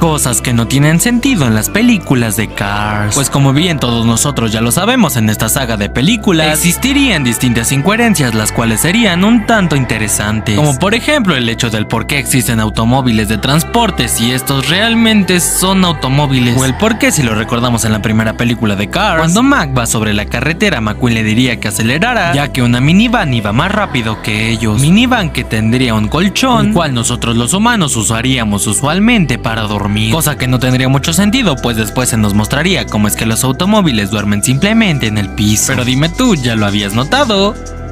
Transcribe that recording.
cosas que no tienen sentido en las películas de Cars. Pues como bien todos nosotros ya lo sabemos en esta saga de películas, existirían distintas incoherencias las cuales serían un tanto interesantes. Como por ejemplo el hecho del por qué existen automóviles de transporte si estos realmente son automóviles. O el por qué, si lo recordamos en la primera película de Cars, cuando Mac va sobre la carretera, McQueen le diría que acelerara, ya que una minivan iba más rápido que ellos. Minivan que tendría un colchón, el cual nosotros los humanos usaríamos usualmente para dormir. Cosa que no tendría mucho sentido, pues después se nos mostraría cómo es que los automóviles duermen simplemente en el piso. Pero dime tú, ¿ya lo habías notado?